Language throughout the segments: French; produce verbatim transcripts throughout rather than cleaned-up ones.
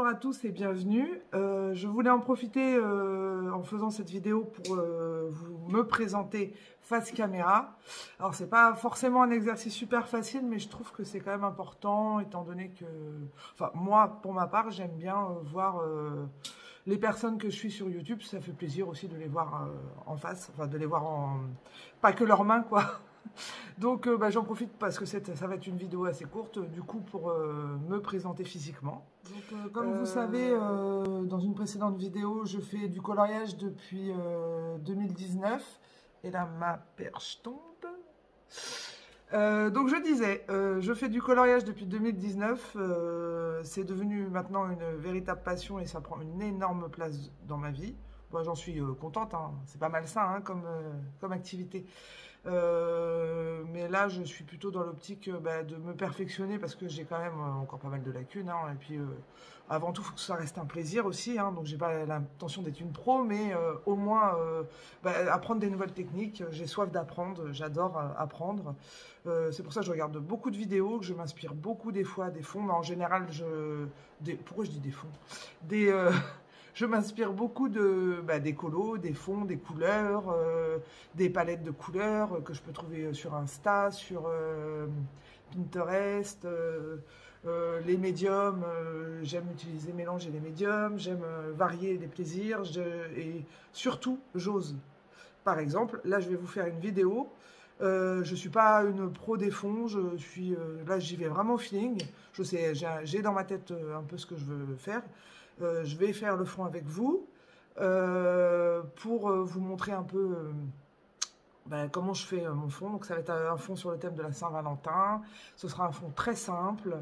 à tous et bienvenue. Euh, je voulais en profiter euh, en faisant cette vidéo pour euh, vous me présenter face caméra. Alors c'est pas forcément un exercice super facile, mais je trouve que c'est quand même important étant donné que, enfin moi pour ma part j'aime bien euh, voir euh, les personnes que je suis sur YouTube. Ça fait plaisir aussi de les voir euh, en face, enfin de les voir en, pas que leurs mains quoi. Donc euh, bah, j'en profite parce que ça va être une vidéo assez courte, du coup pour euh, me présenter physiquement. Donc euh, comme euh... vous savez, euh, dans une précédente vidéo, je fais du coloriage depuis euh, deux mille dix-neuf. Et là, ma perche tombe. Euh, donc je disais, euh, je fais du coloriage depuis deux mille dix-neuf. Euh, c'est devenu maintenant une véritable passion et ça prend une énorme place dans ma vie. Bon, j'en suis euh, contente, hein. C'est pas mal ça hein, comme, euh, comme activité. Euh, mais là, je suis plutôt dans l'optique euh, bah, de me perfectionner parce que j'ai quand même euh, encore pas mal de lacunes. Hein, et puis, euh, avant tout, il faut que ça reste un plaisir aussi. Hein, donc, j'ai pas l'intention d'être une pro, mais euh, au moins euh, bah, apprendre des nouvelles techniques. J'ai soif d'apprendre, j'adore euh, apprendre. Euh, c'est pour ça que je regarde beaucoup de vidéos, que je m'inspire beaucoup des fois des fonds. Mais en général, je... Des... pourquoi je dis des fonds Des... Euh... Je m'inspire beaucoup de, bah, des colos, des fonds, des couleurs, euh, des palettes de couleurs euh, que je peux trouver sur Insta, sur euh, Pinterest, euh, euh, les médiums. Euh, j'aime utiliser, mélanger les médiums, j'aime euh, varier les plaisirs je, et surtout, j'ose. Par exemple, là, je vais vous faire une vidéo. Euh, je ne suis pas une pro des fonds, je suis, euh, là, j'y vais vraiment au feeling. Je sais, j'ai dans ma tête euh, un peu ce que je veux faire. Euh, je vais faire le fond avec vous euh, pour euh, vous montrer un peu euh, ben, comment je fais euh, mon fond. Donc ça va être un fond sur le thème de la Saint-Valentin. Ce sera un fond très simple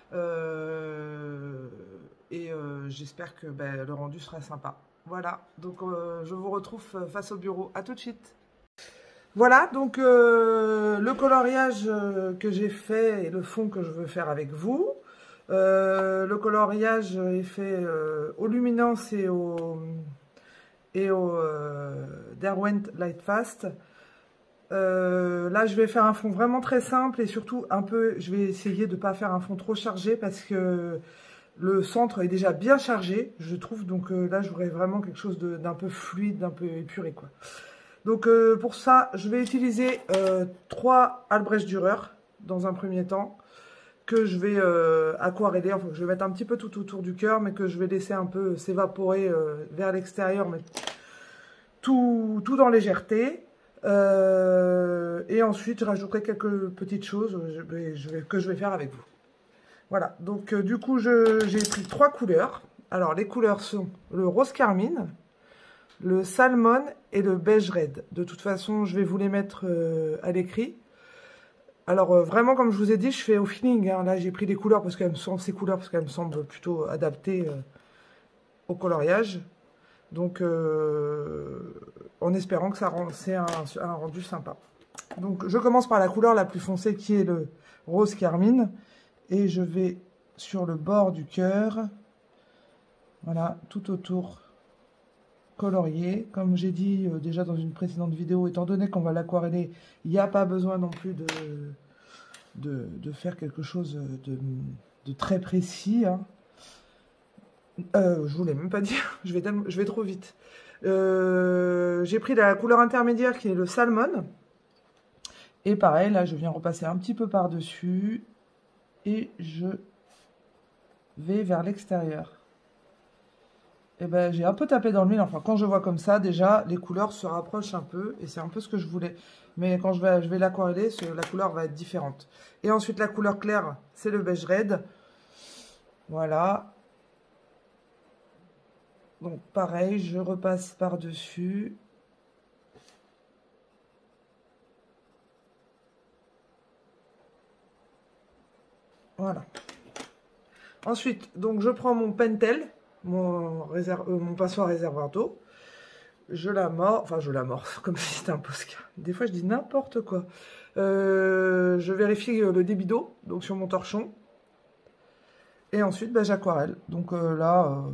euh, et euh, j'espère que ben, le rendu sera sympa. Voilà, donc euh, je vous retrouve face au bureau. À tout de suite. Voilà, donc euh, le coloriage que j'ai fait et le fond que je veux faire avec vous. Euh, le coloriage est fait euh, au Luminance et au, et au euh, Derwent Lightfast. Euh, là, je vais faire un fond vraiment très simple et surtout un peu, je vais essayer de ne pas faire un fond trop chargé parce que le centre est déjà bien chargé, je trouve. Donc euh, là, j'aurais vraiment quelque chose d'un peu fluide, d'un peu épuré, quoi. Donc euh, pour ça, je vais utiliser euh, trois Albrecht Dürer dans un premier temps, que je vais euh, aquareller, enfin que je vais mettre un petit peu tout autour du cœur, mais que je vais laisser un peu s'évaporer euh, vers l'extérieur, mais tout, tout dans légèreté. Euh, et ensuite, je rajouterai quelques petites choses je vais, je vais, que je vais faire avec vous. Voilà, donc euh, du coup, j'ai pris trois couleurs. Alors, les couleurs sont le rose carmine, le salmon et le beige red. De toute façon, je vais vous les mettre euh, à l'écrit. Alors euh, vraiment, comme je vous ai dit, je fais au feeling. Hein. Là, j'ai pris des couleurs parce qu'elles me semblent ces couleurs parce qu'elles me semblent plutôt adaptées euh, au coloriage. Donc, euh, en espérant que ça rend, c'est un, un rendu sympa. Donc, je commence par la couleur la plus foncée qui est le rose carmine, et je vais sur le bord du cœur, voilà, tout autour colorier. Comme j'ai dit euh, déjà dans une précédente vidéo, étant donné qu'on va l'aquareller, il n'y a pas besoin non plus de, de, de faire quelque chose de, de très précis. Hein. Euh, je voulais même pas dire, je vais, tellement, je vais trop vite. Euh, j'ai pris la couleur intermédiaire qui est le salmon. Et pareil, là je viens repasser un petit peu par-dessus. Et je vais vers l'extérieur. Et ben j'ai un peu tapé dans le mille. Enfin, quand je vois comme ça, déjà, les couleurs se rapprochent un peu. Et c'est un peu ce que je voulais. Mais quand je vais, je vais l'aquareller, la couleur va être différente. Et ensuite, la couleur claire, c'est le beige red. Voilà. Donc, pareil, je repasse par-dessus. Voilà. Ensuite, donc, je prends mon pentel. Mon, réserve, euh, mon pinceau à réservoir d'eau, je l'amorce, enfin je l'amorce, comme si c'était un Posca. Des fois je dis n'importe quoi. Euh, je vérifie le débit d'eau, donc sur mon torchon, et ensuite bah, j'aquarelle. Donc euh, là, euh,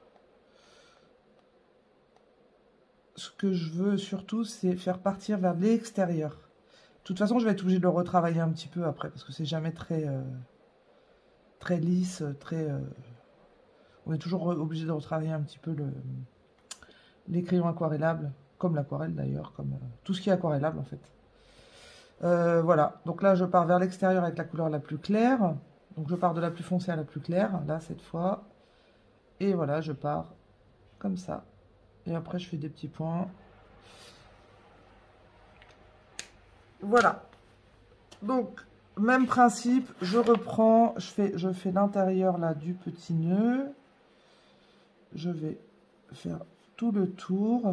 ce que je veux surtout, c'est faire partir vers l'extérieur. De toute façon, je vais être obligée de le retravailler un petit peu après, parce que c'est jamais très, euh, très lisse, très... Euh, On est toujours obligé de retravailler un petit peu le, les crayons aquarellables, comme l'aquarelle d'ailleurs, comme euh, tout ce qui est aquarellable en fait. Euh, voilà, donc là je pars vers l'extérieur avec la couleur la plus claire. Donc je pars de la plus foncée à la plus claire, là cette fois. Et voilà, je pars comme ça. Et après je fais des petits points. Voilà. Donc, même principe, je reprends, je fais, je fais l'intérieur là du petit nœud. Je vais faire tout le tour.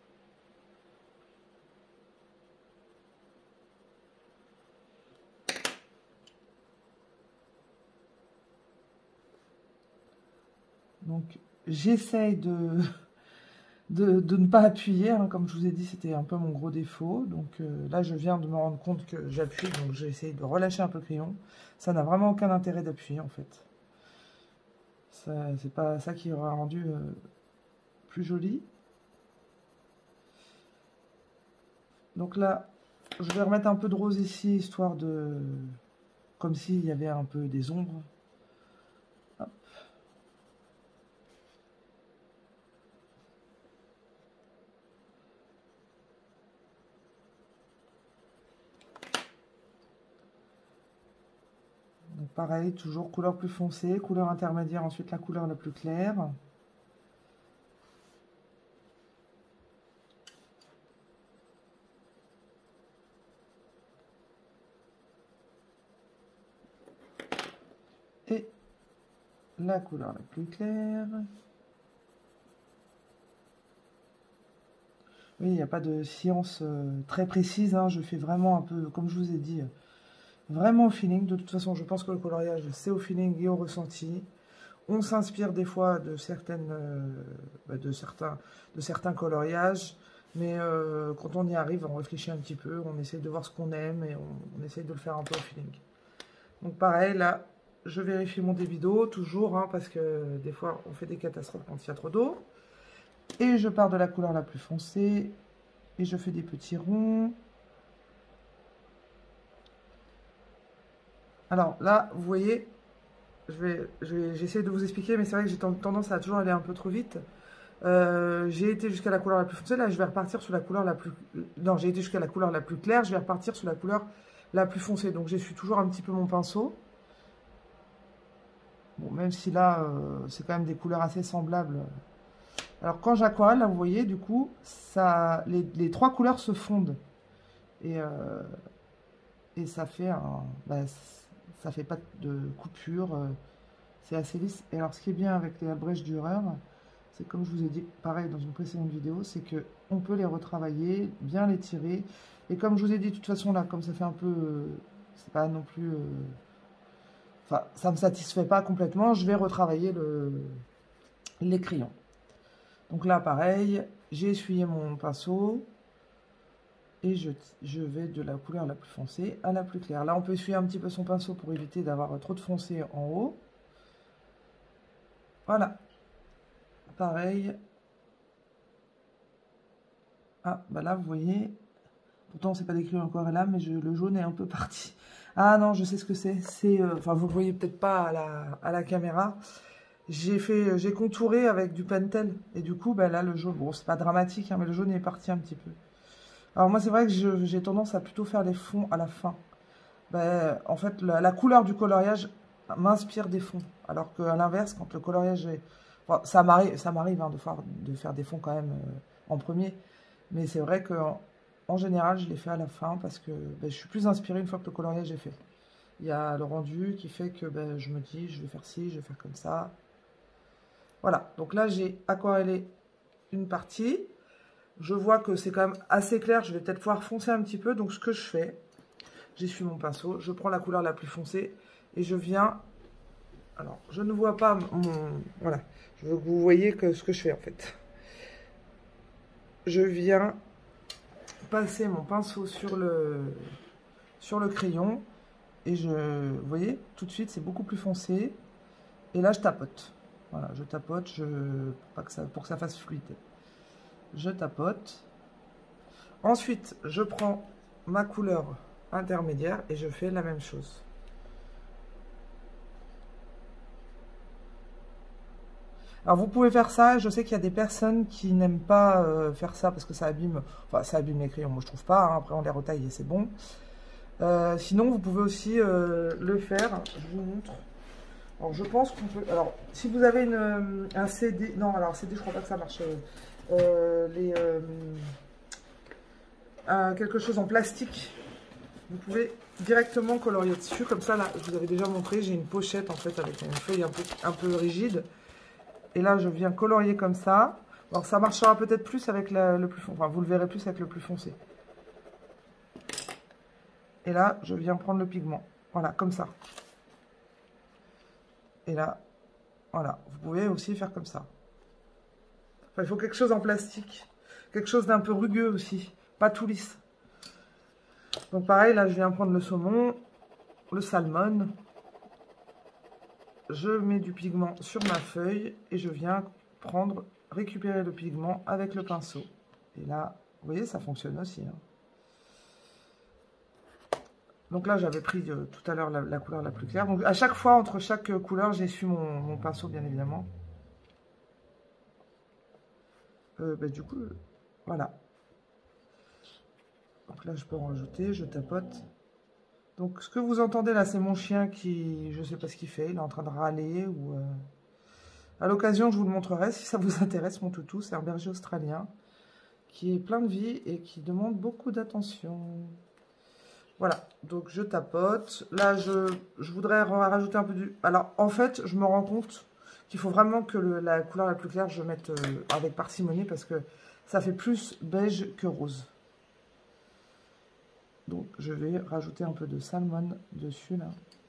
Donc, j'essaye de, de, de ne pas appuyer. Hein, comme je vous ai dit, c'était un peu mon gros défaut. Donc euh, là, je viens de me rendre compte que j'appuie. Donc, j'ai essayé de relâcher un peu le crayon. Ça n'a vraiment aucun intérêt d'appuyer, en fait. C'est pas ça qui aura rendu euh, plus joli. Donc là, je vais remettre un peu de rose ici, histoire de... Comme s'il y avait un peu des ombres. Hop. Donc pareil, toujours couleur plus foncée, couleur intermédiaire, ensuite la couleur la plus claire. Et la couleur la plus claire. Oui, il n'y a pas de science euh, très précise, hein. Je fais vraiment un peu, comme je vous ai dit, euh, vraiment au feeling. De toute façon, je pense que le coloriage, c'est au feeling et au ressenti. On s'inspire des fois de, certaines, euh, bah, de, certains, de certains coloriages, mais euh, quand on y arrive, on réfléchit un petit peu, on essaie de voir ce qu'on aime et on, on essaie de le faire un peu au feeling. Donc pareil, là, je vérifie mon débit d'eau, toujours, hein, parce que des fois, on fait des catastrophes quand il y a trop d'eau. Et je pars de la couleur la plus foncée, et je fais des petits ronds. Alors là, vous voyez, je vais, je vais, j'essaie de vous expliquer, mais c'est vrai que j'ai tendance à toujours aller un peu trop vite. Euh, j'ai été jusqu'à la couleur la plus foncée, là je vais repartir sur la couleur la plus... Non, j'ai été jusqu'à la couleur la plus claire, je vais repartir sur la couleur la plus foncée. Donc j'essuie toujours un petit peu mon pinceau. Bon, même si là, euh, c'est quand même des couleurs assez semblables. Alors quand j'aquarelle, là vous voyez, du coup, ça, les, les trois couleurs se fondent. Et, euh, et ça fait un... Bah, ça fait pas de coupure, euh, c'est assez lisse. Et alors ce qui est bien avec les brèches Dürer, c'est comme je vous ai dit, pareil dans une précédente vidéo, c'est que on peut les retravailler, bien les tirer. Et comme je vous ai dit, de toute façon, là, comme ça fait un peu... Euh, c'est pas non plus... Euh, enfin, ça ne me satisfait pas complètement, je vais retravailler le, les crayons. Donc là, pareil, j'ai essuyé mon pinceau. Et je, je vais de la couleur la plus foncée à la plus claire. Là, on peut essuyer un petit peu son pinceau pour éviter d'avoir trop de foncé en haut. Voilà. Pareil. Ah, bah là, vous voyez. Pourtant, c'est pas décrit encore là, mais je, le jaune est un peu parti. Ah non, je sais ce que c'est. C'est, euh, enfin, vous le voyez peut-être pas à la, à la caméra. J'ai fait, j'ai contouré avec du Pentel. Et du coup, bah là, le jaune, bon, c'est pas dramatique, hein, mais le jaune est parti un petit peu. Alors moi, c'est vrai que j'ai tendance à plutôt faire les fonds à la fin. Ben, en fait, la, la couleur du coloriage m'inspire des fonds. Alors qu'à l'inverse, quand le coloriage est... Enfin, ça m'arrive hein, de, faire, de faire des fonds quand même euh, en premier. Mais c'est vrai qu'en en général, je les fais à la fin parce que ben, je suis plus inspirée une fois que le coloriage est fait. Il y a le rendu qui fait que ben, je me dis, je vais faire ci, je vais faire comme ça. Voilà, donc là, j'ai aquarellé une partie. Je vois que c'est quand même assez clair, je vais peut-être pouvoir foncer un petit peu. Donc ce que je fais, j'essuie mon pinceau, je prends la couleur la plus foncée et je viens... Alors, je ne vois pas mon... Voilà, je veux que vous voyez que ce que je fais en fait. Je viens passer mon pinceau sur le, sur le crayon et je... Vous voyez, tout de suite, c'est beaucoup plus foncé. Et là, je tapote. Voilà, je tapote je, pas que ça, pour que ça fasse fluide. Je tapote. Ensuite, je prends ma couleur intermédiaire et je fais la même chose. Alors vous pouvez faire ça, je sais qu'il y a des personnes qui n'aiment pas euh, faire ça parce que ça abîme, enfin ça abîme les crayons, moi je trouve pas, hein. Après on les retaille et c'est bon. Euh, sinon vous pouvez aussi euh, le faire, je vous montre. Alors je pense qu'on peut, alors si vous avez une, un C D, non alors C D je crois pas que ça marche, euh, les, euh, un, quelque chose en plastique, vous pouvez directement colorier dessus, comme ça là je vous avais déjà montré, j'ai une pochette en fait avec une feuille un peu, un peu rigide. Et là, je viens colorier comme ça. Alors, ça marchera peut-être plus avec la, le plus foncé. Enfin, vous le verrez plus avec le plus foncé. Et là, je viens prendre le pigment. Voilà, comme ça. Et là, voilà. Vous pouvez aussi faire comme ça. Enfin, il faut quelque chose en plastique. Quelque chose d'un peu rugueux aussi. Pas tout lisse. Donc, pareil, là, je viens prendre le saumon, le salmon. Je mets du pigment sur ma feuille et je viens prendre, récupérer le pigment avec le pinceau. Et là, vous voyez, ça fonctionne aussi. Hein. Donc là, j'avais pris euh, tout à l'heure la, la couleur la plus claire. Donc à chaque fois, entre chaque euh, couleur, j'essuie mon, mon pinceau, bien évidemment. Euh, bah, du coup, euh, voilà. Donc là, je peux en rajouter, je tapote. Donc ce que vous entendez là, c'est mon chien qui, je ne sais pas ce qu'il fait, il est en train de râler. Ou euh... À l'occasion, je vous le montrerai si ça vous intéresse, mon toutou. C'est un berger australien qui est plein de vie et qui demande beaucoup d'attention. Voilà, donc je tapote. Là, je, je voudrais rajouter un peu du... Alors, en fait, je me rends compte qu'il faut vraiment que le, la couleur la plus claire, je mette euh, avec parcimonie parce que ça fait plus beige que rose. Donc, je vais rajouter un peu de salmon dessus, là.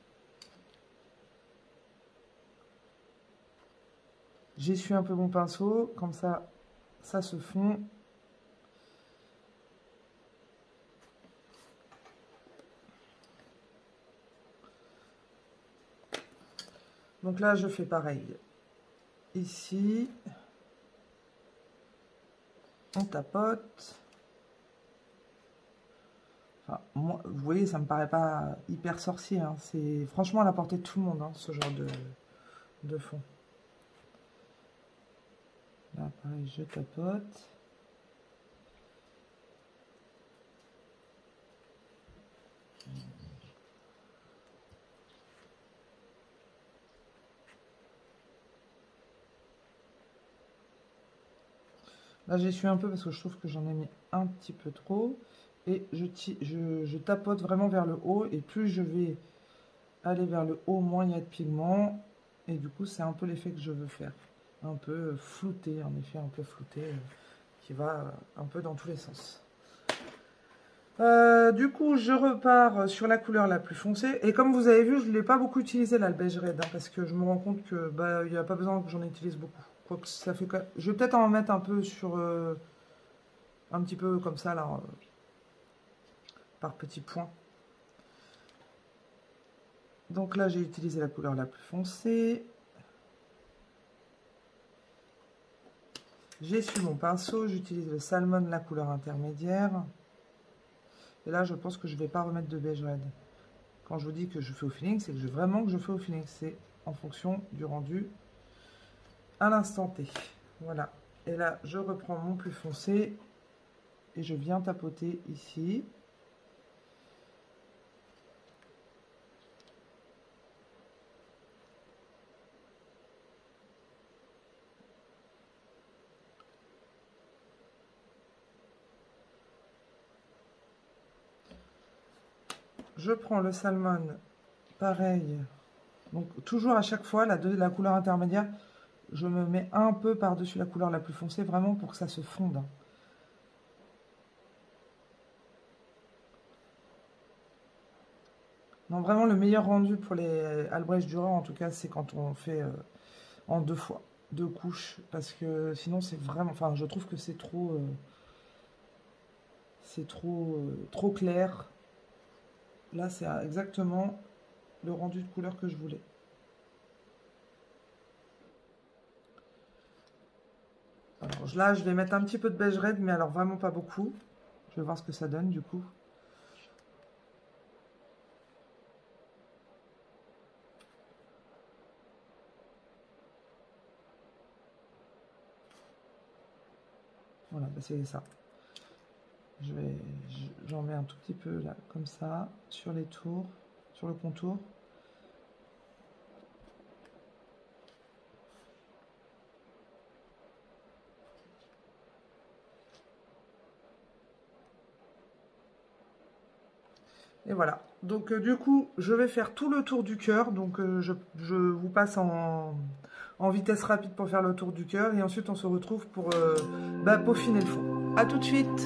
J'essuie un peu mon pinceau, comme ça, ça se fond. Donc là, je fais pareil. Ici, on tapote. Enfin, moi, vous voyez, ça me paraît pas hyper sorcier. Hein. C'est franchement à la portée de tout le monde, hein, ce genre de, de fond. Là, pareil, je tapote. Là, j'essuie un peu parce que je trouve que j'en ai mis un petit peu trop. Et je, je, je tapote vraiment vers le haut. Et plus je vais aller vers le haut, moins il y a de pigment. Et du coup, c'est un peu l'effet que je veux faire. Un peu flouté, en effet, un peu flouté, euh, qui va un peu dans tous les sens. Euh, du coup, je repars sur la couleur la plus foncée. Et comme vous avez vu, je ne l'ai pas beaucoup utilisé, là, le beige red. Hein, parce que je me rends compte que bah, il n'y a pas besoin que j'en utilise beaucoup. Quoique ça fait... Je vais peut-être en mettre un peu sur... Euh, un petit peu comme ça, là. Euh, par petits points. Donc là, j'ai utilisé la couleur la plus foncée. J'essuie mon pinceau. J'utilise le salmon, la couleur intermédiaire. Et là, je pense que je ne vais pas remettre de beige red. Quand je vous dis que je fais au feeling, c'est que je, vraiment que je fais au feeling. C'est en fonction du rendu à l'instant T. Voilà. Et là, je reprends mon plus foncé. Et je viens tapoter ici. Je prends le salmon, pareil. Donc, toujours à chaque fois, la, de, la couleur intermédiaire, je me mets un peu par-dessus la couleur la plus foncée, vraiment pour que ça se fonde. Non, vraiment, le meilleur rendu pour les Albrecht Dürer, en tout cas, c'est quand on fait euh, en deux fois, deux couches. Parce que sinon, c'est vraiment... Enfin, je trouve que c'est trop... Euh, c'est trop, euh, trop clair. Là, c'est exactement le rendu de couleur que je voulais. Alors là, je vais mettre un petit peu de beige red, mais alors vraiment pas beaucoup. Je vais voir ce que ça donne, du coup. Voilà, bah c'est ça. Je vais, j'en mets un tout petit peu là, comme ça, sur les tours, sur le contour. Et voilà. Donc euh, du coup, je vais faire tout le tour du cœur. Donc euh, je, je vous passe en, en vitesse rapide pour faire le tour du cœur. Et ensuite, on se retrouve pour euh, bah, peaufiner le fond. A tout de suite.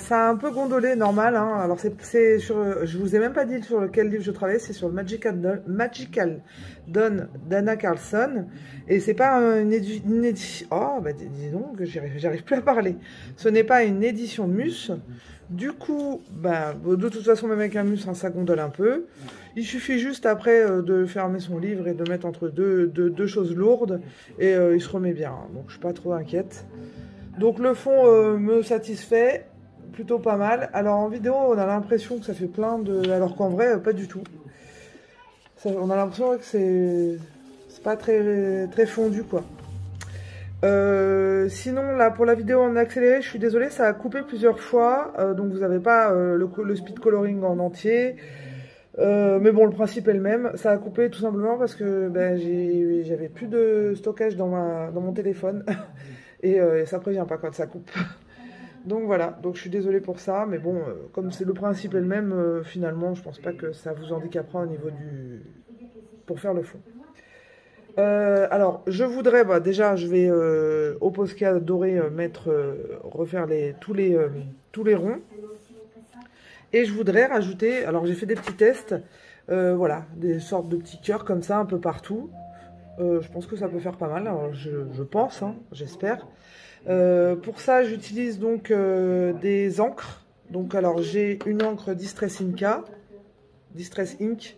ça a un peu gondolé, normal. Hein. Alors, c'est sur, je vous ai même pas dit sur lequel livre je travaillais, c'est sur le Magical Dawn, Magical Dawn d'Anna Carlson. Et c'est pas une édition... Oh, bah dis, dis donc, j'arrive plus à parler. Ce n'est pas une édition Mus. Du coup, bah, de toute façon, même avec un Mus, hein, ça gondole un peu. Il suffit juste après euh, de fermer son livre et de mettre entre deux, deux, deux choses lourdes. Et euh, il se remet bien. Donc, je suis pas trop inquiète. Donc, le fond euh, me satisfait. Plutôt pas mal. Alors, en vidéo, on a l'impression que ça fait plein de... Alors qu'en vrai, euh, pas du tout. Ça, on a l'impression que c'est... C'est pas très, très fondu, quoi. Euh, sinon, là, pour la vidéo en accéléré, je suis désolée, ça a coupé plusieurs fois. Euh, donc, vous n'avez pas euh, le, le speed coloring en entier. Euh, mais bon, le principe est le même. Ça a coupé tout simplement parce que ben, j'avais plus de stockage dans, ma, dans mon téléphone. Et euh, ça prévient pas quand ça coupe. Donc voilà, donc je suis désolée pour ça. Mais bon, euh, comme c'est le principe est le même, euh, finalement, je pense pas que ça vous handicapera au niveau du... pour faire le fond. Euh, alors, je voudrais, bah, déjà, je vais euh, au Posca doré euh, mettre, euh, refaire les, tous, les, euh, tous les ronds. Et je voudrais rajouter, alors j'ai fait des petits tests, euh, voilà, des sortes de petits cœurs comme ça un peu partout. Euh, je pense que ça peut faire pas mal, alors je, je pense, hein, j'espère. Euh, pour ça, j'utilise donc euh, des encres. Donc, alors j'ai une encre Distress Inca, Distress Ink.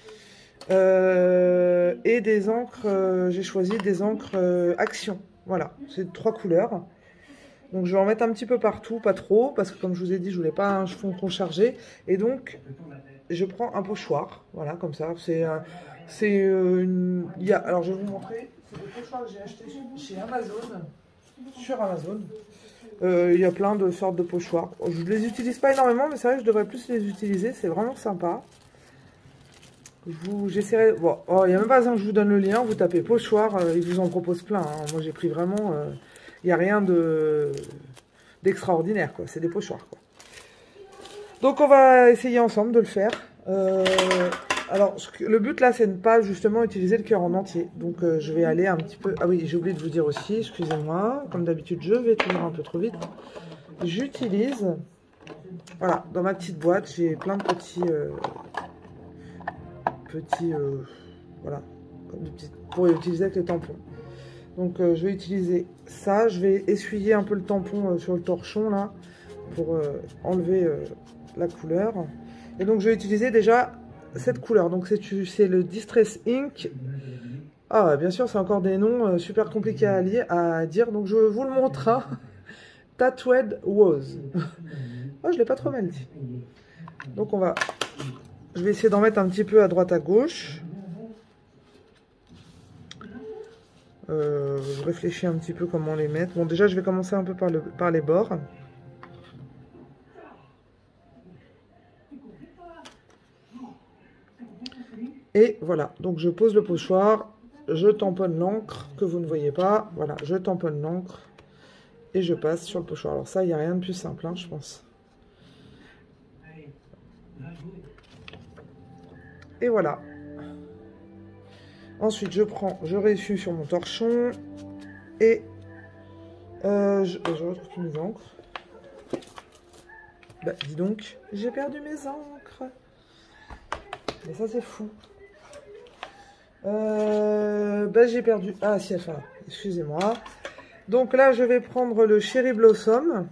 Euh, et des encres, euh, j'ai choisi des encres euh, Action. Voilà, c'est trois couleurs. Donc je vais en mettre un petit peu partout, pas trop, parce que comme je vous ai dit, je voulais pas un fond trop chargé. Et donc, je prends un pochoir, voilà, comme ça. C'est euh, c'est euh, une... Il y a... Alors je vais vous montrer, c'est des pochoirs que j'ai achetés chez Amazon, sur Amazon. Euh, il y a plein de sortes de pochoirs. Je les utilise pas énormément, mais c'est vrai que je devrais plus les utiliser, c'est vraiment sympa. J'essaierai. Bon, oh, il n'y a même pas besoin que je vous donne le lien. Vous tapez pochoir, euh, ils vous en proposent plein. Hein. Moi, j'ai pris vraiment. Euh, il n'y a rien de d'extraordinaire, quoi. C'est des pochoirs, quoi. Donc, on va essayer ensemble de le faire. Euh, alors, le but là, c'est de ne pas justement utiliser le cœur en entier. Donc, euh, je vais aller un petit peu. Ah oui, j'ai oublié de vous dire aussi. Excusez-moi. Comme d'habitude, je vais toujours un peu trop vite. J'utilise. Voilà, dans ma petite boîte, j'ai plein de petits. Euh, petits euh, voilà, comme des petits, pour utiliser avec les tampons. Donc euh, je vais utiliser ça, je vais essuyer un peu le tampon euh, sur le torchon là pour euh, enlever euh, la couleur. Et donc je vais utiliser déjà cette couleur. Donc c'est le Distress Ink. Ah bien sûr, c'est encore des noms euh, super compliqués à, lire, à dire, donc je vous le montre. Hein. Tattooed Rose. Oh, je l'ai pas trop mal dit. Donc on va Je vais essayer d'en mettre un petit peu à droite à gauche. Euh, je réfléchis un petit peu comment les mettre. Bon, déjà, je vais commencer un peu par, le, par les bords. Et voilà, donc je pose le pochoir, je tamponne l'encre que vous ne voyez pas. Voilà, je tamponne l'encre et je passe sur le pochoir. Alors ça, il n'y a rien de plus simple, hein, je pense. Et voilà. Ensuite, je prends, je réessuie sur mon torchon. Et euh, je, je retrouve mes encres. Bah, dis donc, j'ai perdu mes encres. Mais ça, c'est fou. Euh, bah, j'ai perdu... Ah, si, enfin, excusez-moi. Donc là, je vais prendre le Cherry Blossom.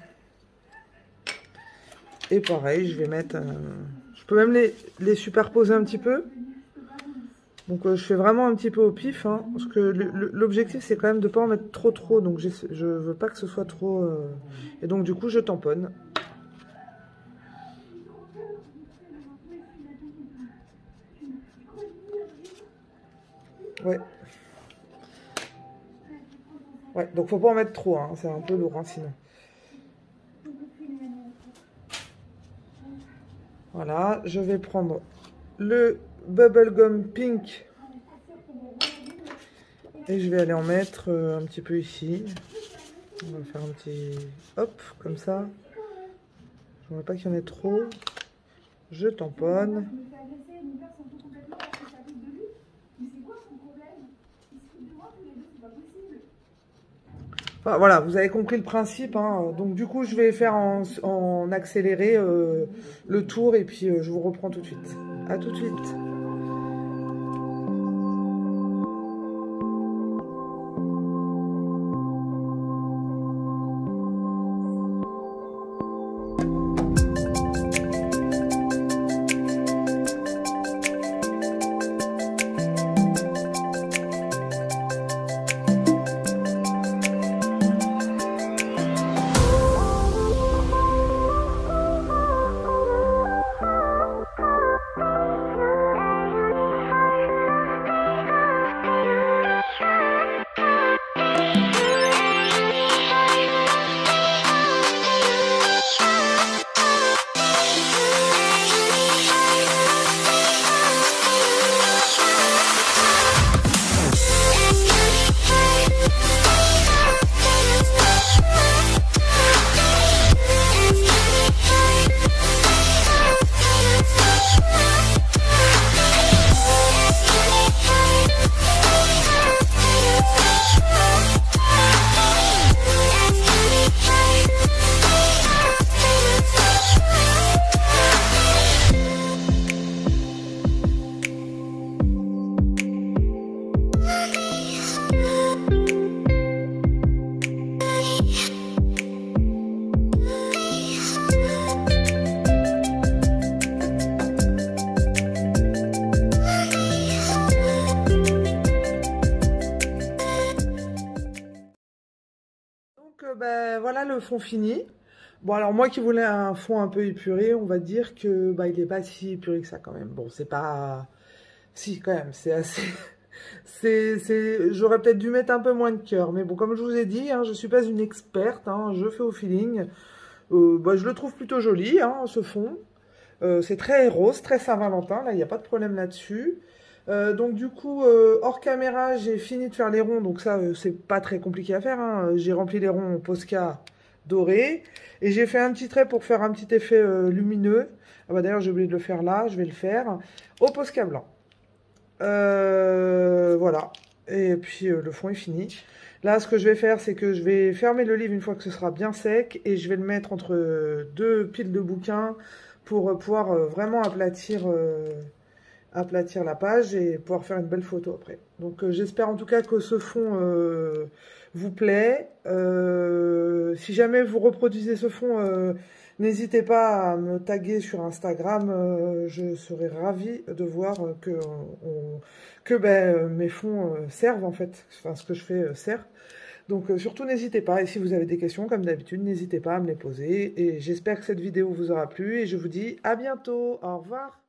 Et pareil, je vais mettre... Euh, je peux même les, les superposer un petit peu. Donc euh, je fais vraiment un petit peu au pif, hein, parce que l'objectif c'est quand même de ne pas en mettre trop trop, donc je ne veux pas que ce soit trop... Euh... Et donc du coup je tamponne. Ouais. Ouais, donc faut pas en mettre trop, hein, c'est un peu lourd hein, sinon. Voilà, je vais prendre le Bubblegum Pink. Et je vais aller en mettre euh, un petit peu ici. On va faire un petit... Hop, comme ça. Je ne veux pas qu'il y en ait trop. Je tamponne. Enfin, voilà, vous avez compris le principe, hein. Donc du coup, je vais faire en, en accéléré euh, le tour et puis euh, je vous reprends tout de suite. À tout de suite. Donc euh, ben, voilà le fond fini. Bon alors moi qui voulais un fond un peu épuré, on va dire que bah, il n'est pas si épuré que ça quand même. Bon c'est pas... Si quand même, c'est assez... c'est, c'est... J'aurais peut-être dû mettre un peu moins de cœur. Mais bon comme je vous ai dit, hein, je ne suis pas une experte, hein, je fais au feeling. Euh, bah, je le trouve plutôt joli hein, ce fond. Euh, c'est très rose, très Saint-Valentin, là il n'y a pas de problème là-dessus. Euh, donc du coup, euh, hors caméra, j'ai fini de faire les ronds, donc ça, euh, c'est pas très compliqué à faire, hein. J'ai rempli les ronds Posca doré, et j'ai fait un petit trait pour faire un petit effet euh, lumineux. Ah bah d'ailleurs, j'ai oublié de le faire là, je vais le faire, au Posca blanc. Euh, voilà, et puis euh, le fond est fini. Là, ce que je vais faire, c'est que je vais fermer le livre une fois que ce sera bien sec, et je vais le mettre entre deux piles de bouquins pour euh, pouvoir euh, vraiment aplatir... Euh, aplatir la page et pouvoir faire une belle photo après. Donc euh, j'espère en tout cas que ce fond euh, vous plaît. Euh, si jamais vous reproduisez ce fond, euh, n'hésitez pas à me taguer sur Instagram. Euh, je serai ravie de voir que, on, que ben, mes fonds euh, servent en fait. Enfin, ce que je fais euh, sert. Donc euh, surtout n'hésitez pas. Et si vous avez des questions, comme d'habitude, n'hésitez pas à me les poser. Et j'espère que cette vidéo vous aura plu. Et je vous dis à bientôt. Au revoir.